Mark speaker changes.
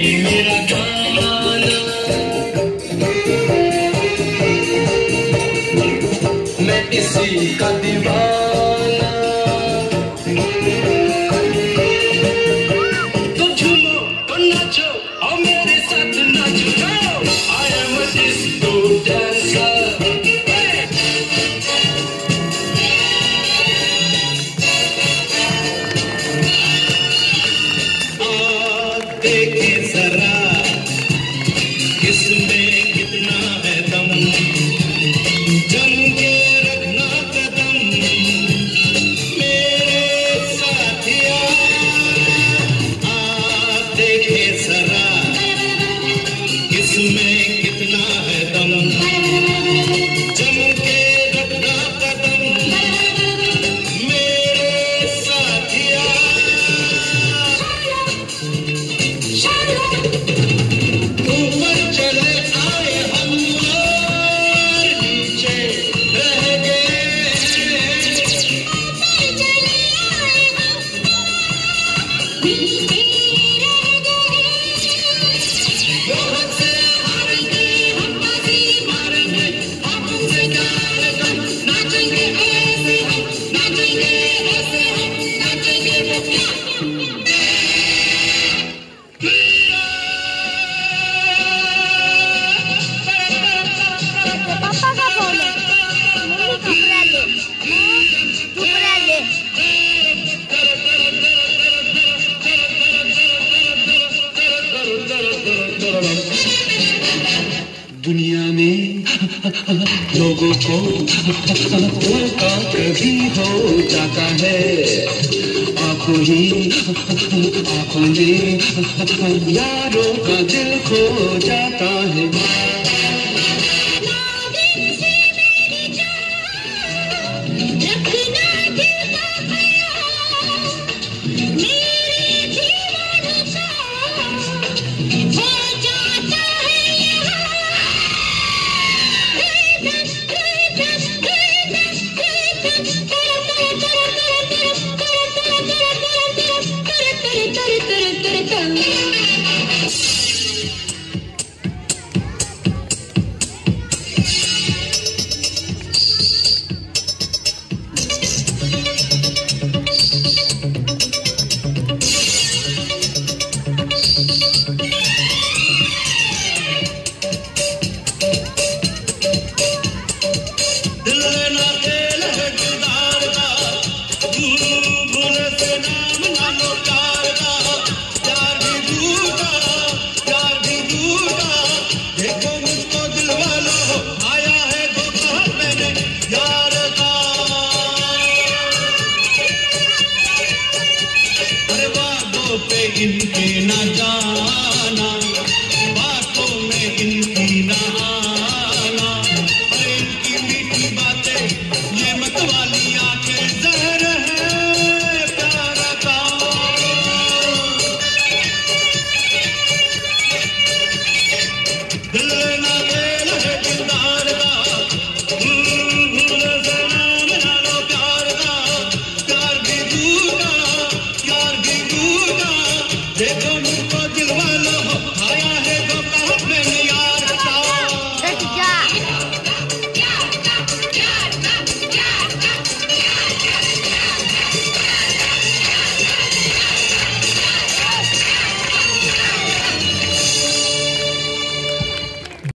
Speaker 1: मेरा गाना, मैं इसी का दीवाना। तो झूमो तो नाचो और मेरे साथ नाचो। I am a disco dancer। देखे जरा किसमें कितना है दम, जम के रखना कदम मेरे साथिया। देखे जरा किसमें कितना है दम, जम के रखना कदम मेरे साथिया। ऊपर चले आए हम और नीचे रह गए, बहुत से हारेंगे हम, बाजी मारेंगे हमसे क्या है गम। नाचेंगे ऐसे हम, नाचेंगे ऐसे हम, नाचेंगे वो क्या।
Speaker 2: पापा का फोन है, मम्मी कपड़ा ले, कपड़ा ले।
Speaker 1: दुनिया में लोगों को धोखा कभी हो जाता है, आंखों में यारों का दिल खो जाता है।